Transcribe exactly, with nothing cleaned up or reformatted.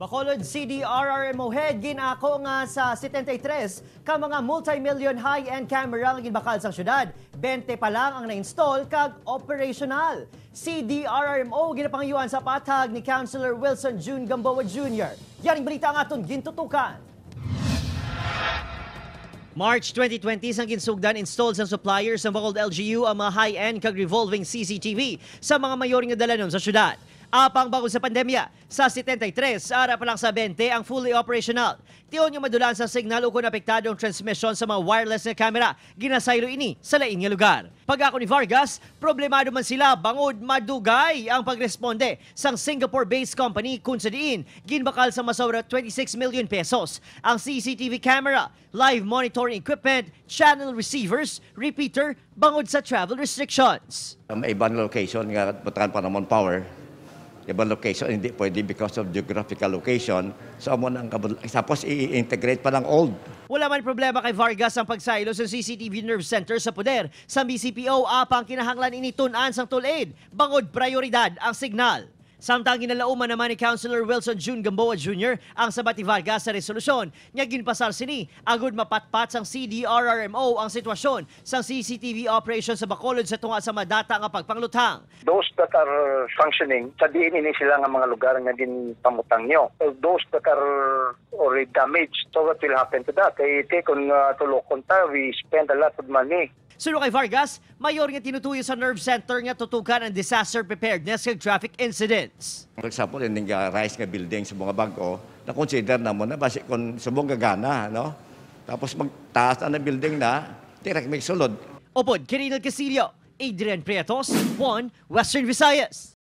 Bacolod C D R R M O head ginako nga sa setenta-tres ka mga multi-million high-end camera nga ginbakal sa syudad. twenty pa lang ang na-install kag operational. C D R R M O ginapangyuan sa patag ni Councilor Wilson June Gamboa Junior Yaring balita ang aton gintutukan. March twenty twenty sang ginsugdan installed sa suppliers ng Bacolod L G U ang mga high-end kag revolving C C T V sa mga mayor nga dalanon sa syudad. Apang bago sa pandemya, sa setenta-tres, ara pa lang sa twenty ang fully operational. Tiyon yung madulan sa signal ukon apektado ang transmission sa mga wireless na camera, ginasaylo ini sa lain nga lugar. Pag ako ni Vargas, problemado man sila bangod madugay ang pagresponde sang Singapore-based company kung sa diin, ginbakal sa masobra twenty-six million pesos. Ang C C T V camera, live monitoring equipment, channel receivers, repeater, bangod sa travel restrictions. Um, ibang location nga patakan pa naman power. Ibang location, hindi pwede because of geographical location. So, amo nang tapos i-integrate pa ng old. Wala man problema kay Vargas ang pagsaylo sa C C T V Nerve Center sa poder. Sa B C P O, apang kinahanglan ini tun-an sang tulaid. Bangod prioridad ang signal. Samtang ginalauman naman ni Councilor Wilson June Gamboa Junior ang sabat ni Vargas sa resolusyon niya ginpasar sini agud mapatpat sang C D R R M O ang sitwasyon sang C C T V operation sa Bacolod sa tunga sa madata nga pagpanglutang. Those that are functioning, sa diin ini sila nga mga lugar nga din pamutang nyo. So those that are already damaged, so what will happen to that? Kaya ite kung uh, tulokon ta, we spend a lot of money. Suno kay Vargas, mayor nga tinutuyo sa Nerve Center nga tutukan ang disaster preparedness kag traffic incidents. For example, yung rise nga building sa mga bangko, na-consider na mo na basi kung subong gagana, no? Tapos magtaas na ng building na, direct may sulod. Opod, Kirinal Casillo, Adrian Prietos, One Western Visayas.